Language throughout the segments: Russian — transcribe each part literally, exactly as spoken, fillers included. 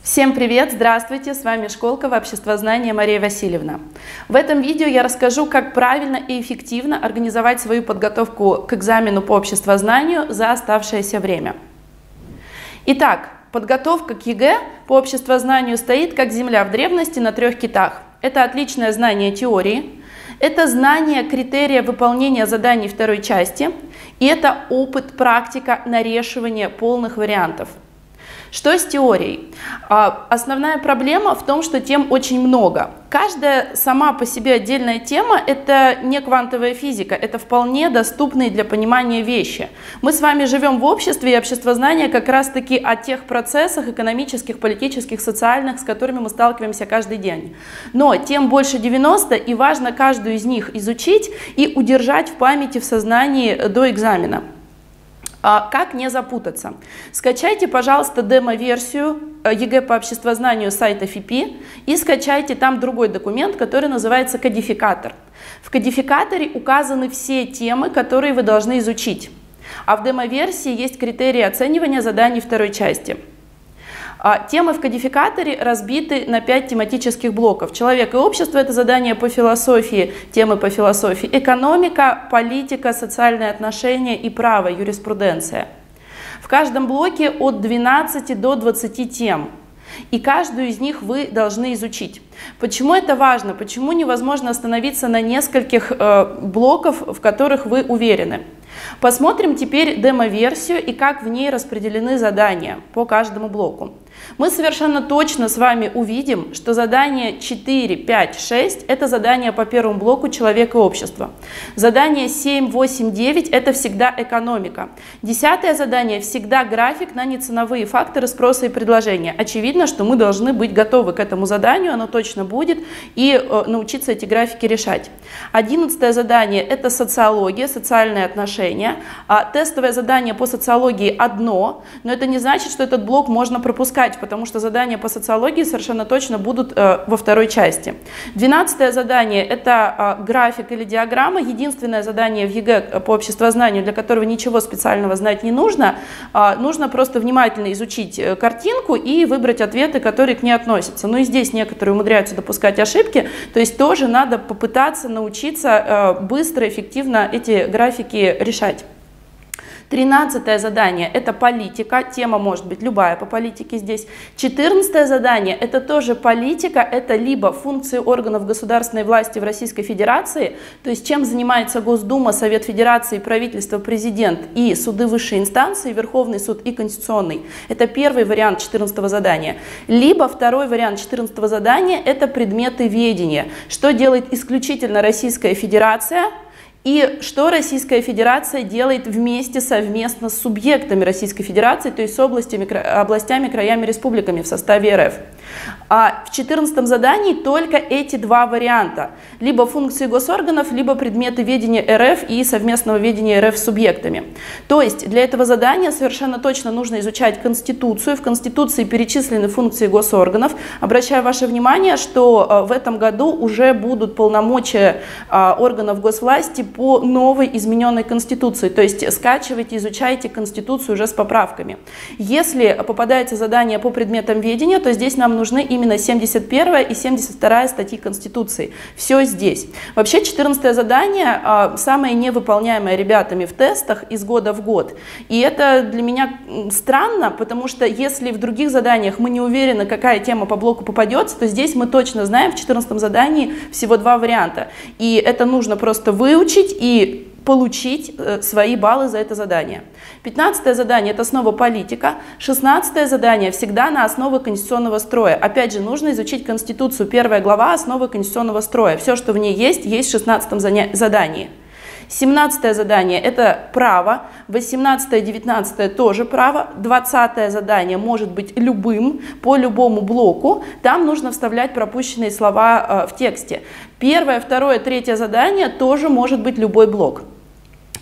Всем привет! Здравствуйте! С вами Школково обществознание Мария Васильевна. В этом видео я расскажу, как правильно и эффективно организовать свою подготовку к экзамену по обществознанию за оставшееся время. Итак, подготовка к ЕГЭ по обществознанию стоит как земля в древности на трех китах. Это отличное знание теории, это знание критерия выполнения заданий второй части и это опыт, практика нарешивания полных вариантов. Что с теорией? Основная проблема в том, что тем очень много. Каждая сама по себе отдельная тема – это не квантовая физика, это вполне доступные для понимания вещи. Мы с вами живем в обществе, и обществознание как раз-таки о тех процессах экономических, политических, социальных, с которыми мы сталкиваемся каждый день. Но тем больше девяноста, и важно каждую из них изучить и удержать в памяти, в сознании до экзамена. Как не запутаться? Скачайте, пожалуйста, демо-версию ЕГЭ по обществознанию с сайта эф и пи и скачайте там другой документ, который называется кодификатор. В кодификаторе указаны все темы, которые вы должны изучить. А в демо-версии есть критерии оценивания заданий второй части. Темы в кодификаторе разбиты на пять тематических блоков. Человек и общество – это задание по философии, темы по философии, экономика, политика, социальные отношения и право, юриспруденция. В каждом блоке от двенадцати до двадцати тем. И каждую из них вы должны изучить. Почему это важно? Почему невозможно остановиться на нескольких э, блоках, в которых вы уверены? Посмотрим теперь демо-версию и как в ней распределены задания по каждому блоку. Мы совершенно точно с вами увидим, что задание четыре, пять, шесть – это задание по первому блоку «Человек и общество». Задание семь, восемь, девять – это всегда экономика. Десятое задание – всегда график на неценовые факторы спроса и предложения. Очевидно, что мы должны быть готовы к этому заданию, оно точно будет, и э, научиться эти графики решать. Одиннадцатое задание – это социология, социальные отношения. А тестовое задание по социологии одно, но это не значит, что этот блок можно пропускать, потому что задания по социологии совершенно точно будут э, во второй части. Двенадцатое задание – это э, график или диаграмма. Единственное задание в ЕГЭ по обществознанию, для которого ничего специального знать не нужно. Э, нужно просто внимательно изучить э, картинку и выбрать ответы, которые к ней относятся. Ну и здесь некоторые умудряются допускать ошибки, то есть тоже надо попытаться научиться э, быстро, эффективно эти графики решать. Тринадцатое задание – это политика, тема может быть любая по политике здесь. Четырнадцатое задание – это тоже политика, это либо функции органов государственной власти в Российской Федерации, то есть чем занимается Госдума, Совет Федерации, правительство, президент и суды высшей инстанции, Верховный суд и Конституционный. Это первый вариант четырнадцатого задания. Либо второй вариант четырнадцатого задания – это предметы ведения, что делает исключительно Российская Федерация. И что Российская Федерация делает вместе, совместно с субъектами Российской Федерации, то есть с областями, областями, краями, республиками в составе эр эф. А в четырнадцатом задании только эти два варианта. Либо функции госорганов, либо предметы ведения эр эф и совместного ведения эр эф с субъектами. То есть для этого задания совершенно точно нужно изучать Конституцию. В Конституции перечислены функции госорганов. Обращаю ваше внимание, что в этом году уже будут полномочия органов госвласти по новой измененной Конституции, то есть скачивайте, изучайте Конституцию уже с поправками. Если попадается задание по предметам ведения, то здесь нам нужны именно семьдесят первая и семьдесят вторая статьи Конституции. Все здесь. Вообще четырнадцатое задание а, самое невыполняемое ребятами в тестах из года в год. И это для меня странно, потому что если в других заданиях мы не уверены, какая тема по блоку попадется, то здесь мы точно знаем, в четырнадцатом задании всего два варианта. И это нужно просто выучить и получить свои баллы за это задание. пятнадцатое задание – это снова политика. шестнадцатое задание всегда на основе конституционного строя. Опять же, нужно изучить Конституцию. Первая глава – основы конституционного строя. Все, что в ней есть, есть в шестнадцатом задании. семнадцатое задание – это право, восемнадцатое, девятнадцатое тоже право, двадцатое задание может быть любым, по любому блоку, там нужно вставлять пропущенные слова э, в тексте. Первое, второе, третье задание тоже может быть любой блок.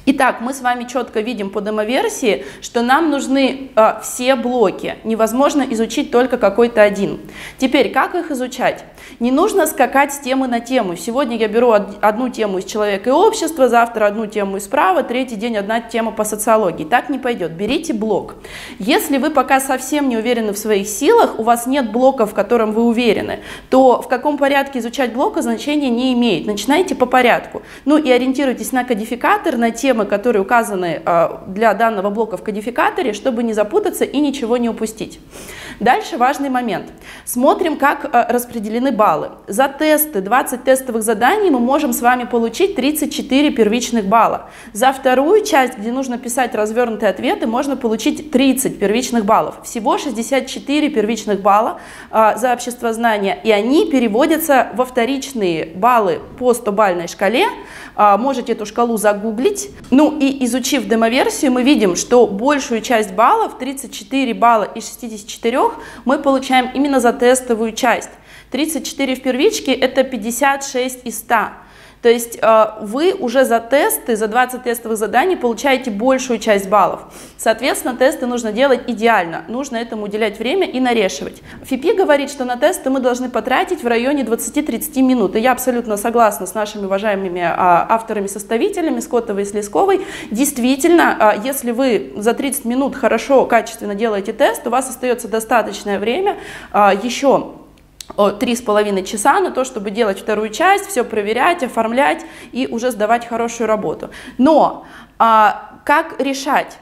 Итак, мы с вами четко видим по демоверсии, что нам нужны э, все блоки. Невозможно изучить только какой-то один. Теперь, как их изучать? Не нужно скакать с темы на тему. Сегодня я беру одну тему из человека и общества, завтра одну тему из права, третий день одна тема по социологии. Так не пойдет. Берите блок. Если вы пока совсем не уверены в своих силах, у вас нет блока, в котором вы уверены, то в каком порядке изучать блок значения не имеет. Начинайте по порядку. Ну и ориентируйтесь на кодификатор, на темы, которые указаны для данного блока в кодификаторе, чтобы не запутаться и ничего не упустить. Дальше важный момент. Смотрим, как распределены баллы. За тесты, двадцать тестовых заданий мы можем с вами получить тридцать четыре первичных балла. За вторую часть, где нужно писать развернутые ответы, можно получить тридцать первичных баллов. Всего шестьдесят четыре первичных балла а, за обществознание, и они переводятся во вторичные баллы по стобалльной шкале. А, можете эту шкалу загуглить. Ну и изучив демоверсию, мы видим, что большую часть баллов, тридцать четыре балла из шестидесяти четырёх, мы получаем именно за тестовую часть. тридцать четыре в первичке – это пятьдесят шесть из ста. То есть э, вы уже за тесты, за двадцать тестовых заданий получаете большую часть баллов. Соответственно, тесты нужно делать идеально. Нужно этому уделять время и нарешивать. ФИПИ говорит, что на тесты мы должны потратить в районе двадцати-тридцати минут. И я абсолютно согласна с нашими уважаемыми э, авторами-составителями, Скоттовой и Слезковой. Действительно, э, если вы за тридцать минут хорошо, качественно делаете тест, у вас остается достаточное время э, еще три с половиной часа на то, чтобы делать вторую часть, все проверять, оформлять и уже сдавать хорошую работу. Но а, как решать?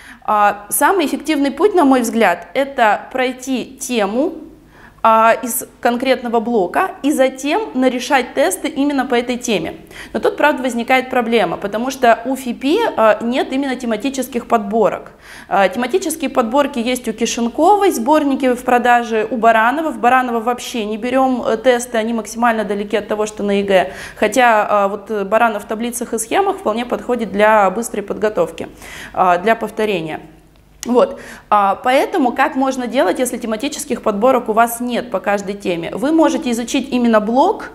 А, самый эффективный путь, на мой взгляд, это пройти тему а, из конкретного блока и затем нарешать тесты именно по этой теме. Но тут, правда, возникает проблема, потому что у ФИПИ а, нет именно тематических подборок. А, тематические подборки есть у Кишинковой, сборники в продаже у Баранова. В Баранова вообще не берем тесты, они максимально далеки от того, что на ЕГЭ. Хотя а, вот Баранов в таблицах и схемах вполне подходит для быстрой подготовки, а, для повторения. Вот, поэтому как можно делать, если тематических подборок у вас нет по каждой теме? Вы можете изучить именно блок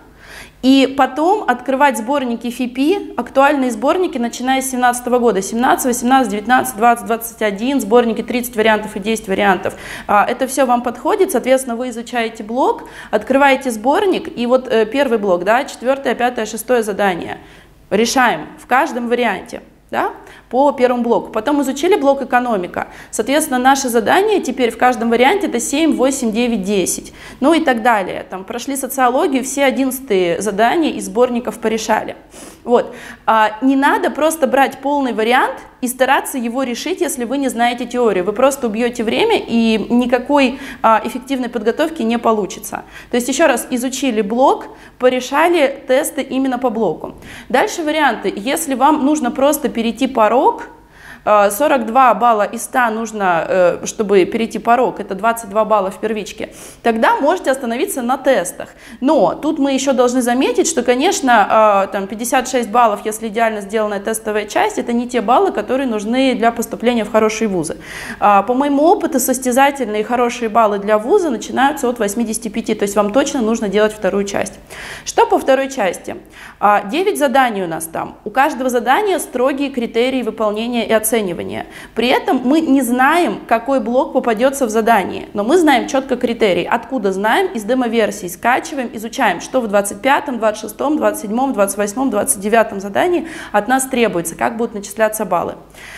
и потом открывать сборники ФИПИ, актуальные сборники, начиная с две тысячи семнадцатого года, семнадцать, восемнадцать, девятнадцать, двадцать, двадцать один, сборники тридцать вариантов и десять вариантов. Это все вам подходит, соответственно, вы изучаете блок, открываете сборник, и вот первый блок, да, четвертое, пятое, шестое задание решаем в каждом варианте. Да, по первому блоку. Потом изучили блок экономика. Соответственно, наше задание теперь в каждом варианте это семь, восемь, девять, десять. Ну и так далее. Там прошли социологию, все одиннадцатые задания из сборников порешали. Вот. А, не надо просто брать полный вариант и стараться его решить, если вы не знаете теорию. Вы просто убьете время и никакой а, эффективной подготовки не получится. То есть еще раз изучили блок, порешали тесты именно по блоку. Дальше варианты. Если вам нужно просто перейти порог, сорок два балла из ста нужно, чтобы перейти порог, это двадцать два балла в первичке, тогда можете остановиться на тестах. Но тут мы еще должны заметить, что, конечно, там пятьдесят шесть баллов, если идеально сделанная тестовая часть, это не те баллы, которые нужны для поступления в хорошие вузы. По моему опыту, состязательные хорошие баллы для вуза начинаются от восьмидесяти пяти, то есть вам точно нужно делать вторую часть. Что по второй части? девять заданий у нас там. У каждого задания строгие критерии выполнения и оценки. При этом мы не знаем, какой блок попадется в задание, но мы знаем четко критерии. Откуда знаем? Из демоверсии. Скачиваем, изучаем, что в двадцать пятом, двадцать шестом, двадцать седьмом, двадцать восьмом, двадцать девятом задании от нас требуется, как будут начисляться баллы.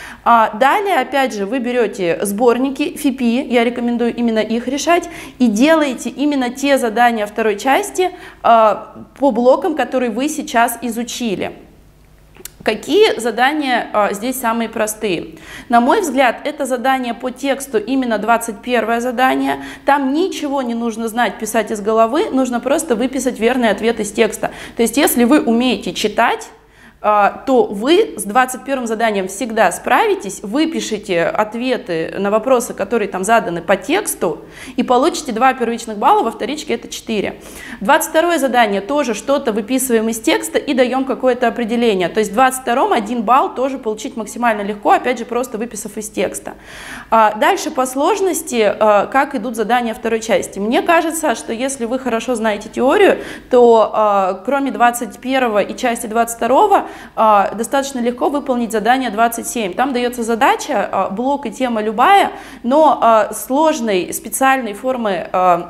А далее, опять же, вы берете сборники ФИПИ, я рекомендую именно их решать, и делаете именно те задания второй части а, по блокам, которые вы сейчас изучили. Какие задания а, здесь самые простые? На мой взгляд, это задание по тексту, именно двадцать первое задание. Там ничего не нужно знать, писать из головы, нужно просто выписать верный ответ из текста. То есть, если вы умеете читать, то вы с двадцать первым заданием всегда справитесь, выпишите ответы на вопросы, которые там заданы по тексту, и получите два первичных балла, во вторичке это четыре. двадцать второе задание тоже что-то выписываем из текста и даем какое-то определение. То есть в двадцать втором один балл тоже получить максимально легко, опять же, просто выписав из текста. Дальше по сложности, как идут задания второй части. Мне кажется, что если вы хорошо знаете теорию, то кроме двадцать первого и части двадцать второго, достаточно легко выполнить задание двадцать семь. Там дается задача, блок и тема любая, но сложной специальной формы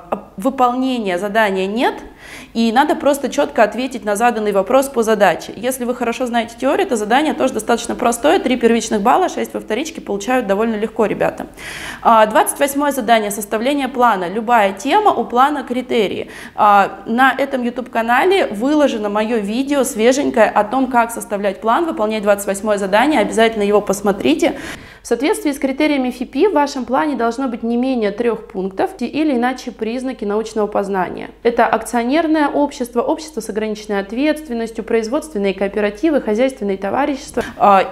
выполнения задания нет. И надо просто четко ответить на заданный вопрос по задаче. Если вы хорошо знаете теорию, то задание тоже достаточно простое. три первичных балла, шесть во вторичке получают довольно легко ребята. двадцать восьмое задание – составление плана. Любая тема, у плана критерии. На этом YouTube-канале выложено мое видео свеженькое о том, как составлять план, выполнять двадцать восьмое задание. Обязательно его посмотрите. В соответствии с критериями эф и пи в вашем плане должно быть не менее трех пунктов или иначе признаки научного познания. Это акционерное общество, общество с ограниченной ответственностью, производственные кооперативы, хозяйственные товарищества.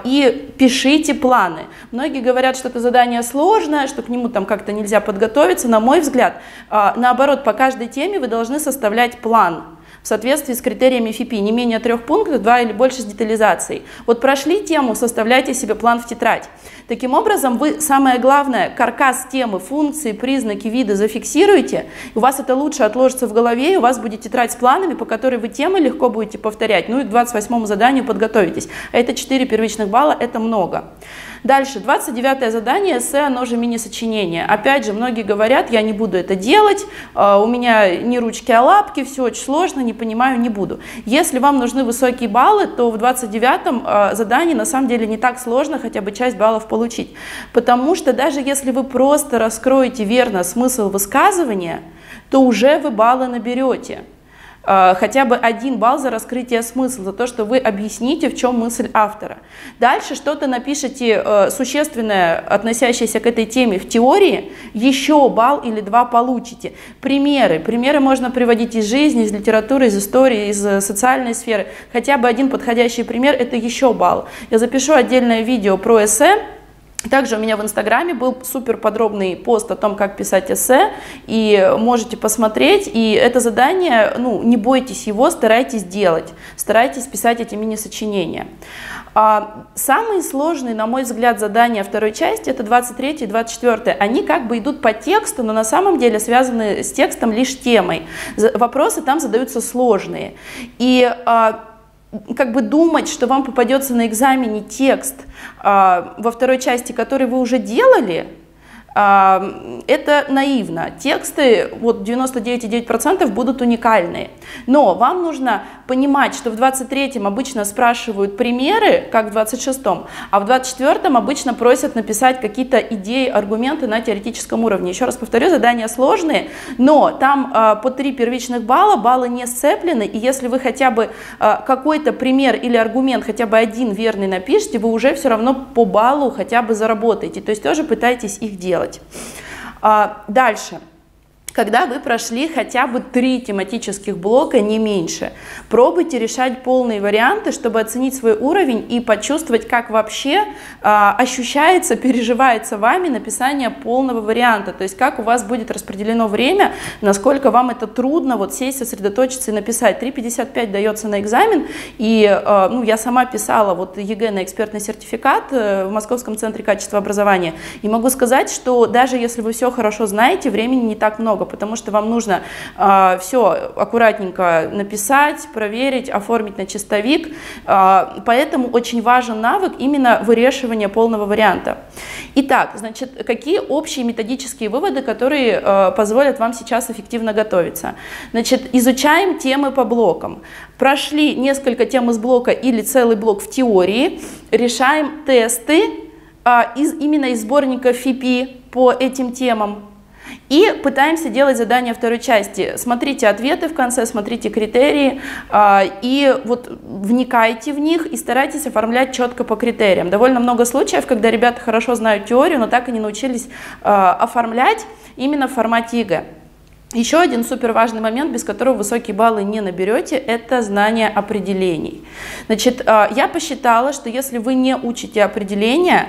И пишите планы. Многие говорят, что это задание сложное, что к нему там как-то нельзя подготовиться. На мой взгляд, наоборот, по каждой теме вы должны составлять план в соответствии с критериями эф и пи, не менее трех пунктов, два или больше с детализацией. Вот прошли тему, составляйте себе план в тетрадь. Таким образом, вы, самое главное, каркас темы, функции, признаки, виды зафиксируете, у вас это лучше отложится в голове, и у вас будет тетрадь с планами, по которой вы темы легко будете повторять, ну и к двадцать восьмому заданию подготовитесь. А это четыре первичных балла, это много. Дальше, двадцать девятое задание, эссе, оно же мини-сочинение. Опять же, многие говорят, я не буду это делать, у меня не ручки, а лапки, все очень сложно, не понимаю, не буду. Если вам нужны высокие баллы, то в двадцать девятом задании на самом деле не так сложно хотя бы часть баллов получить. Потому что даже если вы просто раскроете верно смысл высказывания, то уже вы баллы наберете. Хотя бы один балл за раскрытие смысла, за то, что вы объясните, в чем мысль автора. Дальше что-то напишите э, существенное, относящееся к этой теме в теории, еще балл или два получите. Примеры. Примеры можно приводить из жизни, из литературы, из истории, из социальной сферы. Хотя бы один подходящий пример – это еще балл. Я запишу отдельное видео про эссе. Также у меня в Инстаграме был супер подробный пост о том, как писать эссе, и можете посмотреть, и это задание, ну, не бойтесь его, старайтесь делать, старайтесь писать эти мини-сочинения. А самые сложные, на мой взгляд, задания второй части, это двадцать третье и двадцать четвёртое, они как бы идут по тексту, но на самом деле связаны с текстом лишь темой. Вопросы там задаются сложные, и как бы думать, что вам попадется на экзамене текст а, во второй части, который вы уже делали, а, это наивно. Тексты, вот девяносто девять и девять десятых процента будут уникальные. Но вам нужно понимать, что в двадцать третьем обычно спрашивают примеры, как в двадцать шестом, а в двадцать четвёртом обычно просят написать какие-то идеи, аргументы на теоретическом уровне. Еще раз повторю, задания сложные, но там а, по три первичных балла, баллы не сцеплены, и если вы хотя бы а, какой-то пример или аргумент, хотя бы один верный напишите, вы уже все равно по баллу хотя бы заработаете, то есть тоже пытайтесь их делать. А, дальше. Когда вы прошли хотя бы три тематических блока, не меньше, пробуйте решать полные варианты, чтобы оценить свой уровень и почувствовать, как вообще а, ощущается, переживается вами написание полного варианта, то есть как у вас будет распределено время, насколько вам это трудно вот сесть, сосредоточиться и написать. три пятьдесят пять дается на экзамен, и а, ну, я сама писала вот ЕГЭ на экспертный сертификат в Московском центре качества образования, и могу сказать, что даже если вы все хорошо знаете, времени не так много, потому что вам нужно э, все аккуратненько написать, проверить, оформить на чистовик, э, поэтому очень важен навык именно вырешивания полного варианта. Итак, значит, какие общие методические выводы, которые э, позволят вам сейчас эффективно готовиться? Значит, изучаем темы по блокам. Прошли несколько тем из блока или целый блок в теории, решаем тесты э, из, именно из сборника эф и пи по этим темам. И пытаемся делать задания второй части. Смотрите ответы в конце, смотрите критерии, э, и вот вникайте в них и старайтесь оформлять четко по критериям. Довольно много случаев, когда ребята хорошо знают теорию, но так и не научились э, оформлять именно в формате ЕГЭ. Еще один супер важный момент, без которого высокие баллы не наберете, это знание определений. Значит, э, я посчитала, что если вы не учите определения,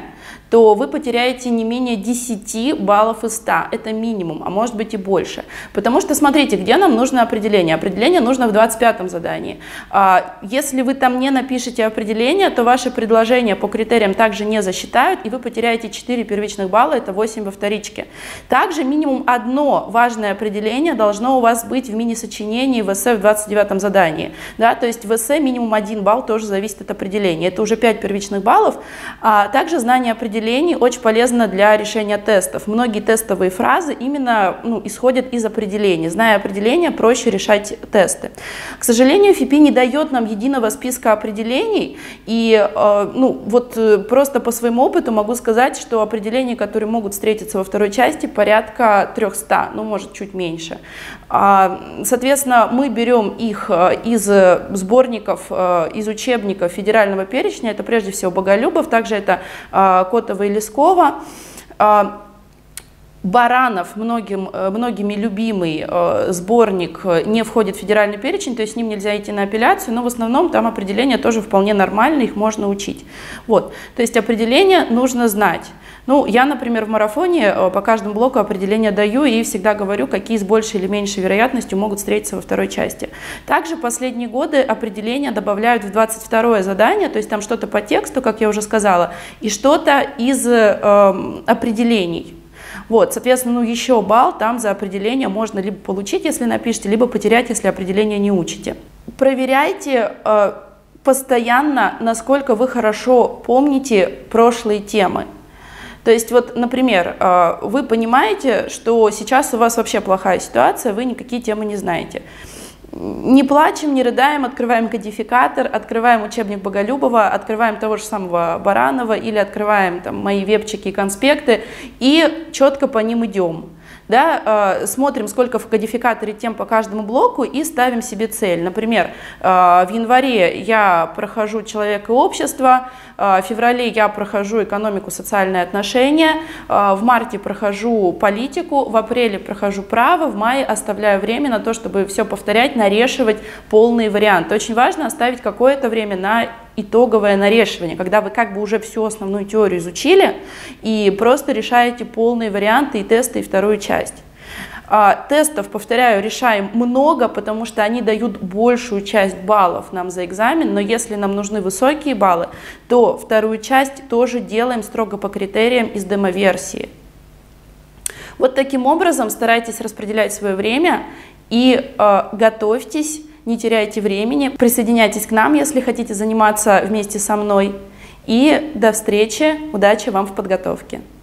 то вы потеряете не менее десяти баллов из ста. Это минимум, а может быть и больше. Потому что, смотрите, где нам нужно определение? Определение нужно в двадцать пятом задании. Если вы там не напишете определение, то ваши предложения по критериям также не засчитают, и вы потеряете четыре первичных балла, это восемь во вторичке. Также минимум одно важное определение должно у вас быть в мини-сочинении в эссе в двадцать девятом задании. Да, то есть в эссе минимум один балл тоже зависит от определения. Это уже пять первичных баллов. А также знание определений очень полезно для решения тестов. Многие тестовые фразы именно ну, исходят из определений. Зная определения, проще решать тесты. К сожалению, эф и пи не дает нам единого списка определений. И э, ну, вот просто по своему опыту могу сказать, что определений, которые могут встретиться во второй части, порядка трёхсот, ну может чуть меньше. Соответственно, мы берем их из сборников, из учебников федерального перечня, это прежде всего Боголюбов, также это Котова и Лескова. Баранов, многим, многими любимый э, сборник, не входит в федеральный перечень, то есть с ним нельзя идти на апелляцию, но в основном там определения тоже вполне нормальные, их можно учить. Вот. То есть определения нужно знать. Ну, я, например, в марафоне по каждому блоку определения даю и всегда говорю, какие с большей или меньшей вероятностью могут встретиться во второй части. Также последние годы определения добавляют в двадцать второе задание, то есть там что-то по тексту, как я уже сказала, и что-то из э, определений. Вот, соответственно, ну, еще балл там за определение можно либо получить, если напишите, либо потерять, если определение не учите. Проверяйте э, постоянно, насколько вы хорошо помните прошлые темы. То есть, вот, например, э, вы понимаете, что сейчас у вас вообще плохая ситуация, вы никакие темы не знаете. Не плачем, не рыдаем, открываем кодификатор, открываем учебник Боголюбова, открываем того же самого Баранова или открываем там, мои вебчики и конспекты и четко по ним идем. Да, э, смотрим, сколько в кодификаторе тем по каждому блоку и ставим себе цель. Например, э, в январе я прохожу «Человек и общество», э, в феврале я прохожу «Экономику, социальные отношения», э, в марте прохожу «Политику», в апреле прохожу «Право», в мае оставляю время на то, чтобы все повторять, нарешивать полные варианты. Очень важно оставить какое-то время на итоговое нарешивание, когда вы как бы уже всю основную теорию изучили и просто решаете полные варианты и тесты, и вторую часть. А, тестов, повторяю, решаем много, потому что они дают большую часть баллов нам за экзамен, но если нам нужны высокие баллы, то вторую часть тоже делаем строго по критериям из демоверсии. Вот таким образом старайтесь распределять свое время и э, готовьтесь. Не теряйте времени, присоединяйтесь к нам, если хотите заниматься вместе со мной. И до встречи, удачи вам в подготовке.